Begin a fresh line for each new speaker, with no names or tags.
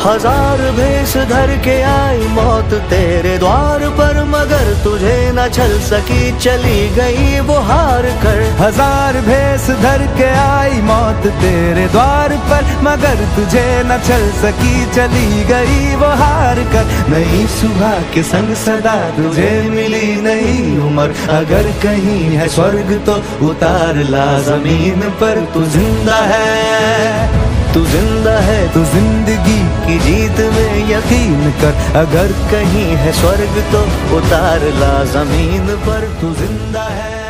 हजार भेष धर के आई मौत तेरे द्वार पर, मगर तुझे न छल सकी चली गई वो हार कर।
हजार भेष धर के आई मौत तेरे द्वार पर, मगर तुझे न छल सकी चली गई वो हार कर। नई सुबह के संग सदा तुझे मिली नई उम्र, अगर कहीं है स्वर्ग तो उतार ला जमीन पर। तू जिंदा है, तू जिंदा है, तू जिंदगी की जीत में यकीन कर, अगर कहीं है स्वर्ग तो उतार ला जमीन पर। तू जिंदा है।